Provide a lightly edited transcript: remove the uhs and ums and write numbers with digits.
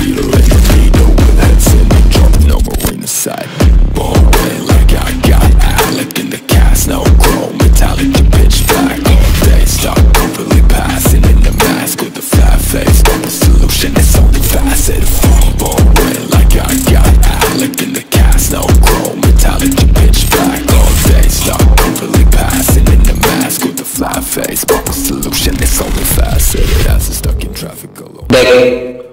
needle in the needle with heads in the drum, no marina side. Ball away like I got Alec in the cast, no chrome, metallic to pitch black. All day stop completely passing in the mask with the flat face, but the solution is only facet. Ball away like I got Alec in the cast, no chrome, metallic to pitch black. All day stop completely passing in the mask with the flat face, but the solution is only facet. As it's stuck in traffic alone.